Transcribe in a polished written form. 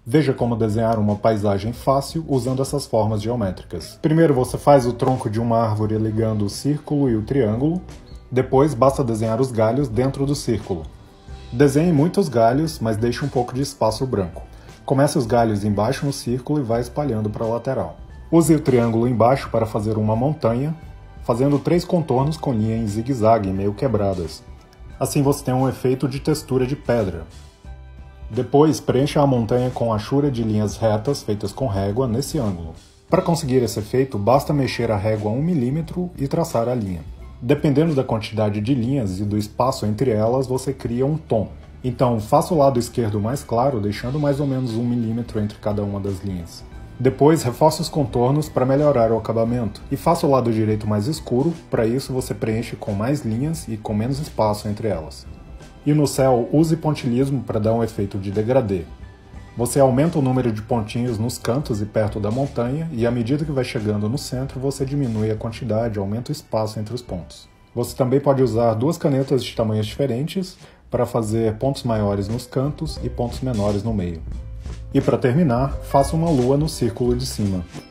Veja como desenhar uma paisagem fácil usando essas formas geométricas. Primeiro você faz o tronco de uma árvore ligando o círculo e o triângulo. Depois basta desenhar os galhos dentro do círculo. Desenhe muitos galhos, mas deixe um pouco de espaço branco. Comece os galhos embaixo no círculo e vá espalhando para a lateral. Use o triângulo embaixo para fazer uma montanha, fazendo 3 contornos com linha em zigue-zague meio quebradas. Assim você tem um efeito de textura de pedra. Depois preencha a montanha com achura de linhas retas feitas com régua nesse ângulo. Para conseguir esse efeito, basta mexer a régua 1 mm e traçar a linha. Dependendo da quantidade de linhas e do espaço entre elas, você cria um tom. Então, faça o lado esquerdo mais claro, deixando mais ou menos 1 mm entre cada uma das linhas. Depois, reforce os contornos para melhorar o acabamento. E faça o lado direito mais escuro, para isso você preenche com mais linhas e com menos espaço entre elas. E no céu, use pontilhismo para dar um efeito de degradê. Você aumenta o número de pontinhos nos cantos e perto da montanha, e à medida que vai chegando no centro, você diminui a quantidade, aumenta o espaço entre os pontos. Você também pode usar 2 canetas de tamanhos diferentes para fazer pontos maiores nos cantos e pontos menores no meio. E para terminar, faça uma lua no círculo de cima.